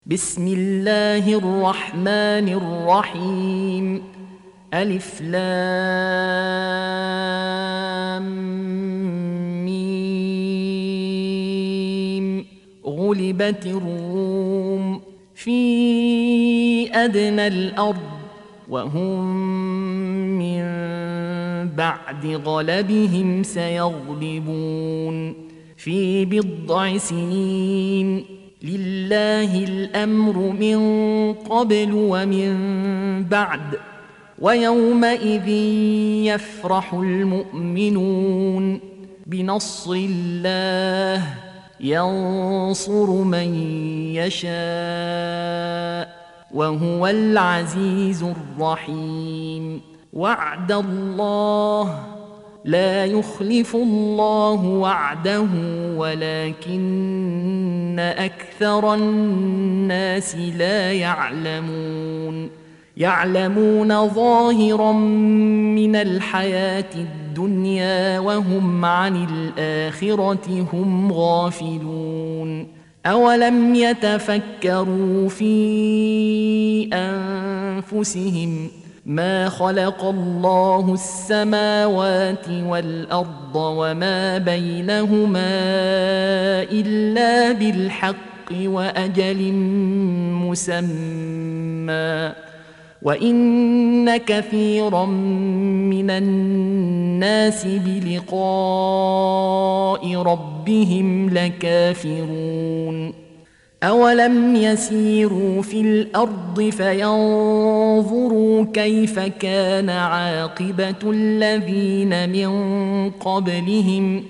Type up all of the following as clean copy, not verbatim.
بسم الله الرحمن الرحيم. ألف لام ميم. غلبت الروم في أدنى الأرض وهم من بعد غلبهم سيغلبون في بضع سنين. لله الأمر من قبل ومن بعد ويومئذ يفرح المؤمنون بنصر الله ينصر من يشاء وهو العزيز الرحيم. وعد الله لا يخلف الله وعده ولكن أكثر الناس لا يعلمون ظاهرا من الحياة الدنيا وهم عن الآخرة هم غافلون. أولم يتفكروا في أنفسهم ما خلق الله السماوات والأرض وما بينهما إلا بالحق وأجل مسمى وإن كثيرا من الناس بلقاء ربهم لكافرون. أولم يسيروا في الأرض فينظروا كيف كان عاقبة الذين من قبلهم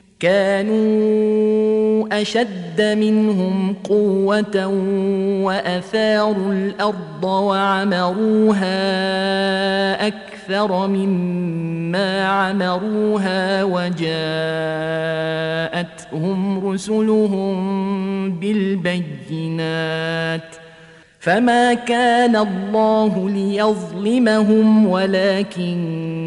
كانوا أشد منهم قوة وأثاروا الأرض وعمروها أكثر مما عمروها وجاءتهم رسلهم بالبينات فما كان الله ليظلمهم ولكن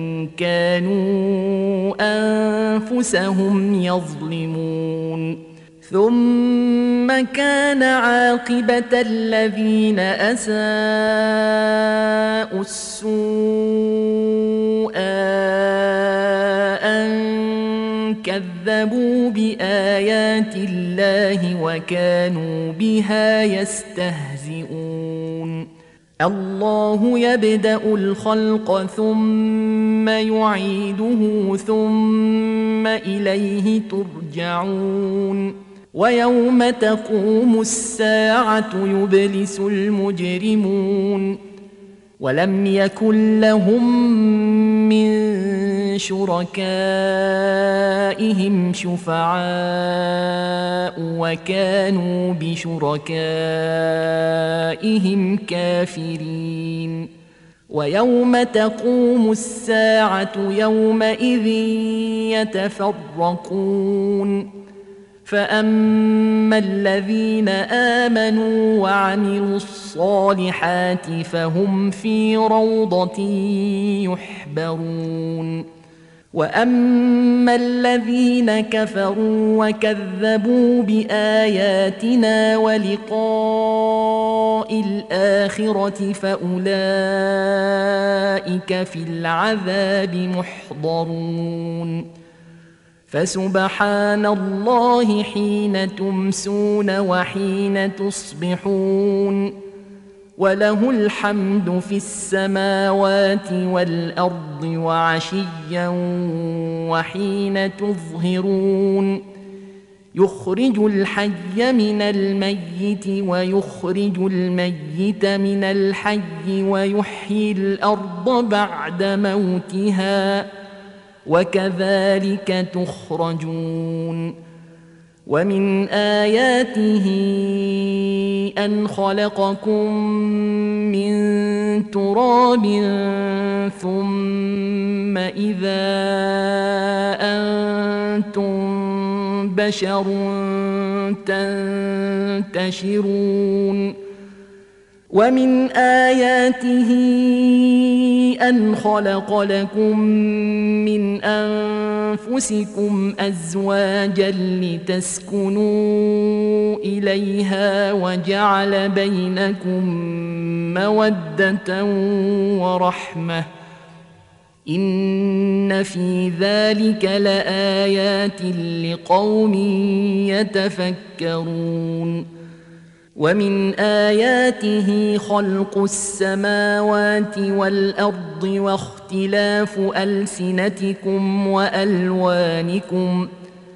كانوا أنفسهم يظلمون. ثم كان عاقبة الذين أساءوا السوء أن كذبوا بآيات الله وكانوا بها يستهزئون. الله يبدأ الخلق ثم يعيده ثم إليه ترجعون. ويوم تقوم الساعة يبلس المجرمون ولم يكن لهم من شركائهم شفعاء وكانوا بشركائهم كافرين. ويوم تقوم الساعة يومئذ يتفرقون فأما الذين آمنوا وعملوا الصالحات فهم في روضة يحبرون. وأما الذين كفروا وكذبوا بآياتنا ولقاء الآخرة فأولئك في العذاب محضرون. فسبحان الله حين تمسون وحين تصبحون وله الحمد في السماوات والأرض وعشيا وحين تظهرون. يخرج الحي من الميت ويخرج الميت من الحي ويحيي الأرض بعد موتها وكذلك تخرجون. ومن آياته أن خلقكم من تراب ثم إذا أنتم بشر تنتشرون. ومن آياته أن خلق لكم من أنفسكم أزواجا لتسكنوا إليها وجعل بينكم مودة ورحمة إن في ذلك لآيات لقوم يتفكرون ومن آياته خلق السماوات والأرض واختلاف ألسنتكم وألوانكم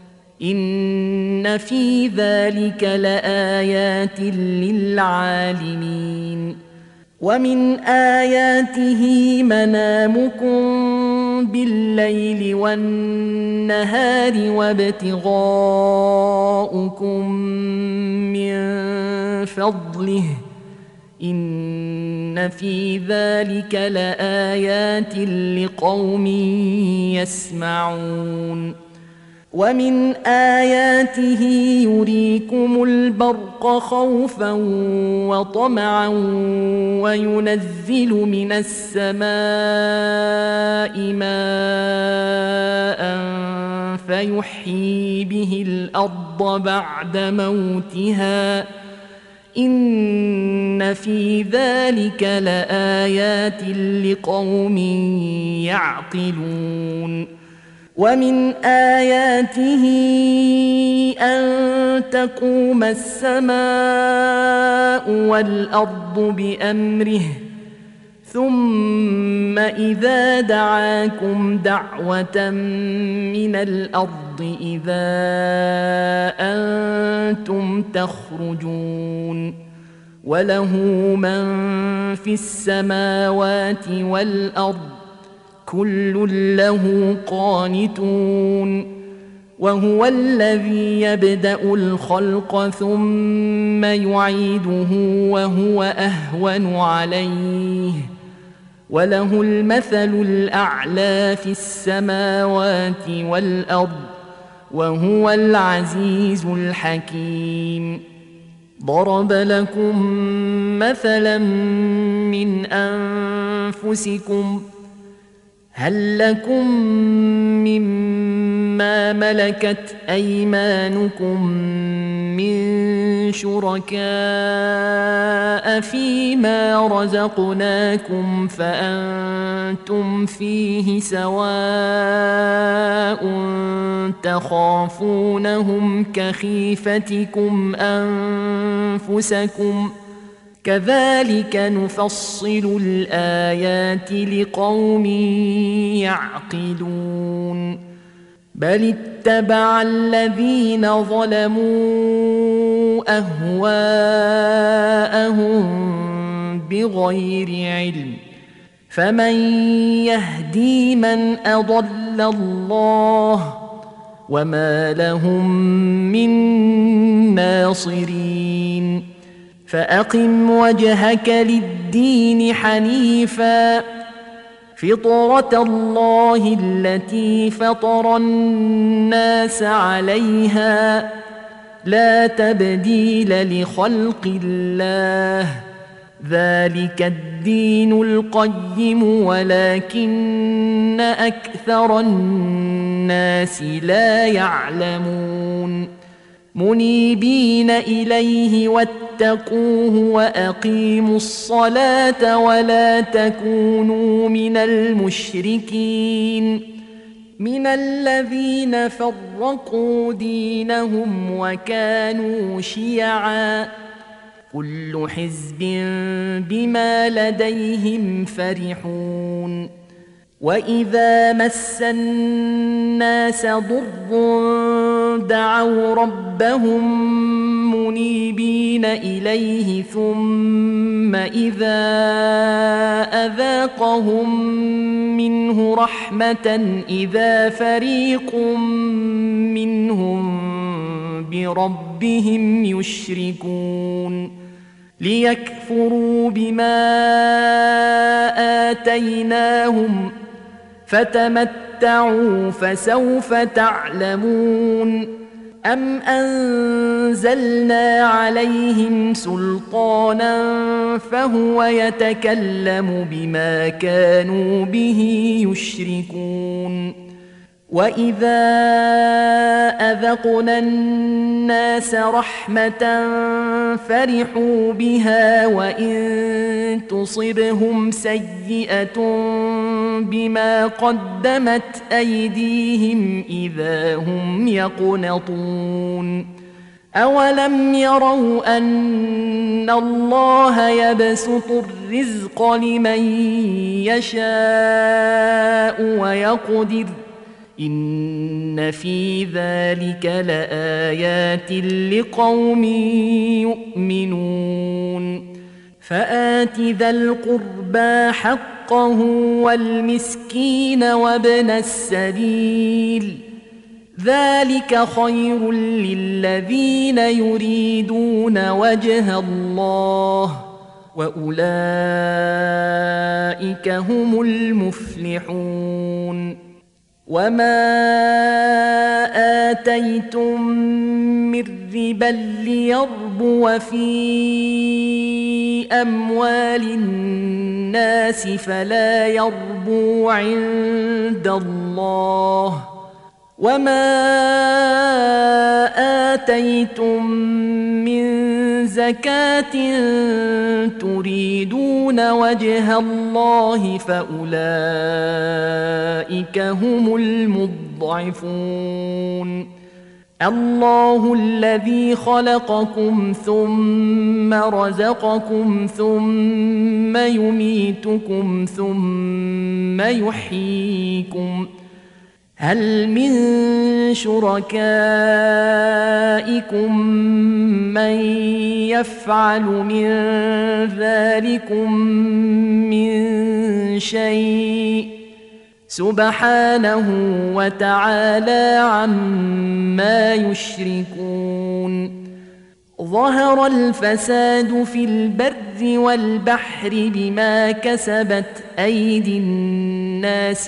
إن في ذلك لآيات للعالمين ومن آياته منامكم بالليل والنهار وابتغاؤكم من فضله إن في ذلك لآيات لقوم يسمعون ومن آياته يريكم البرق خوفا وطمعا وينزل من السماء ماء فيحيي به الأرض بعد موتها إن في ذلك لآيات لقوم يعقلون ومن آياته أن تقوم السماء والأرض بأمره ثم إذا دعاكم دعوة من الأرض إذا أنتم تخرجون وله من في السماوات والأرض كل له قانتون وهو الذي يبدأ الخلق ثم يعيده وهو أهون عليه وله المثل الأعلى في السماوات والأرض وهو العزيز الحكيم ضرب لكم مثلا من أنفسكم هل لكم مما ملكت أيمانكم من شركاء فيما رزقناكم فأنتم فيه سواء تخافونهم كخيفتكم أنفسكم كذلك نفصل الآيات لقوم يعقلون بل اتبع الذين ظلموا أهواءهم بغير علم فمن يهدي من أضل الله وما لهم من ناصرين فأقم وجهك للدين حنيفا فطرة الله التي فطر الناس عليها لا تبديل لخلق الله ذلك الدين القيم ولكن أكثر الناس لا يعلمون منيبين إليه واتقوه وأقيموا الصلاة ولا تكونوا من المشركين من الذين فرقوا دينهم وكانوا شيعا كل حزب بما لديهم فرحون وإذا مس الناس ضر دعوا ربهم منيبين إليه ثم إذا أذاقهم منه رحمة إذا فريق منهم بربهم يشركون ليكفروا بما آتيناهم فتمتعوا فسوف تعلمون أم أنزلنا عليهم سلطانا فهو يتكلم بما كانوا به يشركون وإذا أذقنا الناس رحمة فرحوا بها وإن تصبهم سيئة بما قدمت أيديهم إذا هم يقنطون أولم يروا أن الله يبسط الرزق لمن يشاء ويقدر إن في ذلك لآيات لقوم يؤمنون فآت ذا القربى حقه والمسكين وابن السبيل ذلك خير للذين يريدون وجه الله وأولئك هم المفلحون وما آتيتم من ربا ليربو في أموال الناس فلا يربو عند الله وما آتيتم من زكاة تريدون وجه الله فأولئك هم المضعفون الله الذي خلقكم ثم رزقكم ثم يميتكم ثم يحييكم هل من شركائكم من يفعل من ذلكم من شيء سبحانه وتعالى عما يشركون ظهر الفساد في البر والبحر بما كسبت أيدي الناس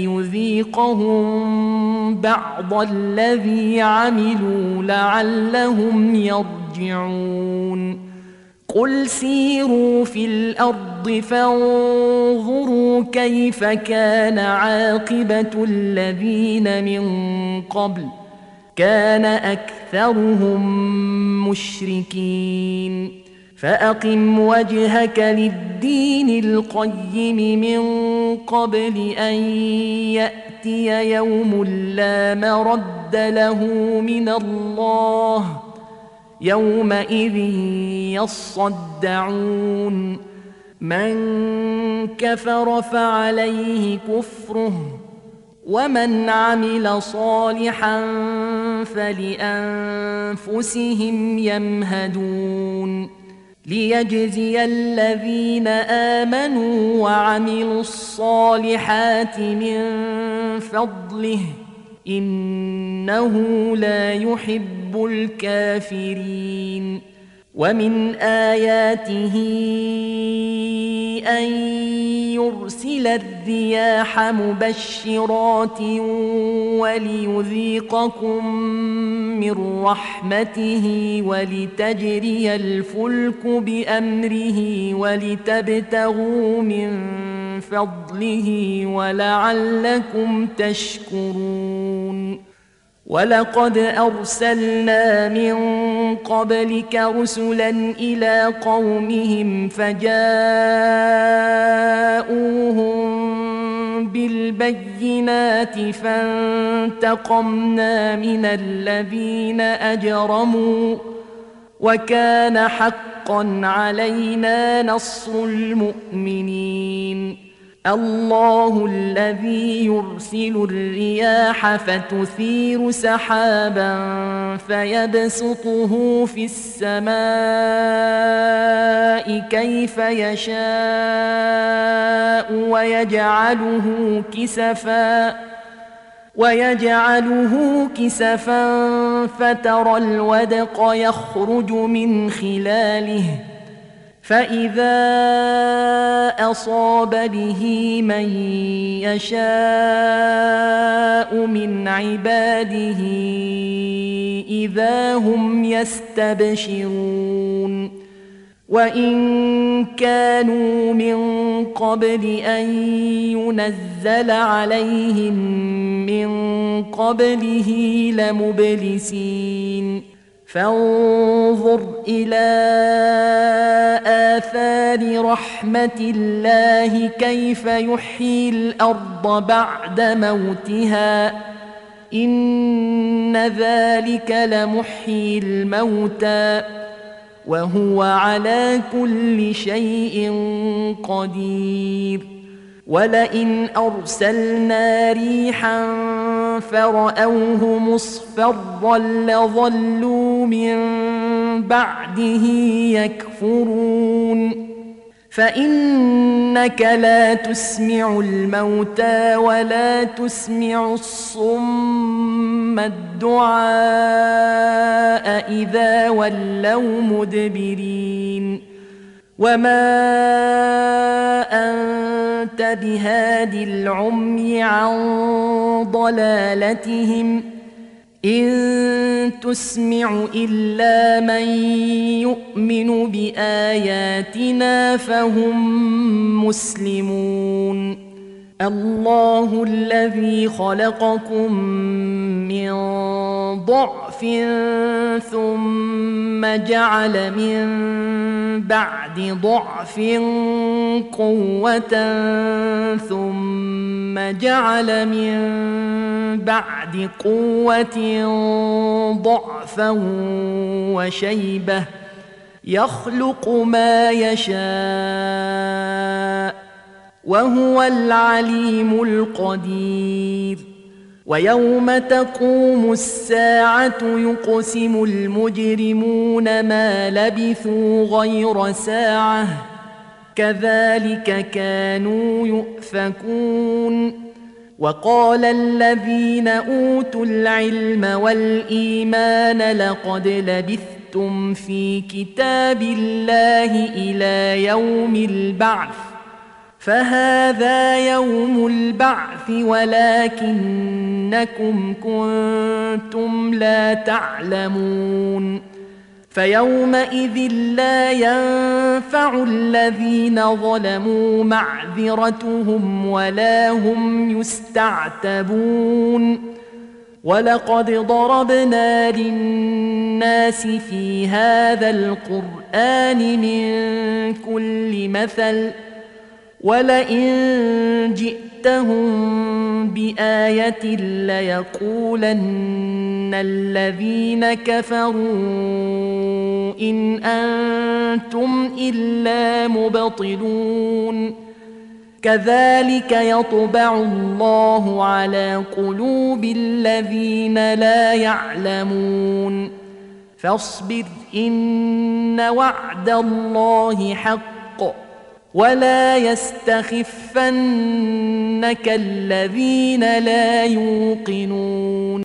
ليذيقهم بعض الذي عملوا لعلهم يرجعون قل سيروا في الأرض فانظروا كيف كان عاقبة الذين من قبل كان أكثرهم مشركين فأقم وجهك للدين القيم من قبل أن يأتي يوم لا مرد له من الله يومئذ يصدعون من كفر فعليه كفره ومن عمل صالحا فلأنفسهم يمهدون ليجزي الذين آمنوا وعملوا الصالحات من فضله إنه لا يحب الكافرين ومن آياته أن يرسل الرياح مبشرات وليذيقكم من رحمته ولتجري الفلك بأمره ولتبتغوا من فضله ولعلكم تشكرون ولقد أرسلنا من قبلك رسلا إلى قومهم فجاءوهم بالبينات فانتقمنا من الذين أجرموا وكان حقا علينا نصر المؤمنين الله الذي يرسل الرياح فتثير سحابا فيبسطه في السماء كيف يشاء ويجعله كسفا فترى الودق يخرج من خلاله فإذا أصاب به من يشاء من عباده إذا هم يستبشرون وإن كانوا من قبل أن ينزل عليهم من قبله لمبلسين فانظر إلى آثار رحمة الله كيف يحيي الأرض بعد موتها إن ذلك لمحيي الموتى وهو على كل شيء قدير ولئن أرسلنا ريحا فرأوه مصفرا لظلوا من بعده يكفرون فإنك لا تسمع الموتى ولا تسمع الصم الدعاء إذا ولوا مدبرين وما أنت بهادي العمي عن ضلالتهم إن تسمع إلا من يؤمن بآياتنا فهم مسلمون الله الذي خلقكم من ضعف ثم جعل من بعد ضعف قوة ثم جعل من بعد قوة ضعفا وشيبة يخلق ما يشاء وهو العليم القدير ويوم تقوم الساعة يقسم المجرمون ما لبثوا غير ساعة كذلك كانوا يؤفكون وقال الذين أوتوا العلم والإيمان لقد لبثتم في كتاب الله إلى يوم البعث فهذا يوم البعث ولكنكم كنتم لا تعلمون فيومئذ لا ينفع الذين ظلموا معذرتهم ولا هم يستعتبون ولقد ضربنا للناس في هذا القرآن من كل مثل ولئن جئتهم بآية ليقولن الذين كفروا إن أنتم إلا مبطلون كذلك يطبع الله على قلوب الذين لا يعلمون فاصبر إن وعد الله حق ولا يستخفنك الذين لا يوقنون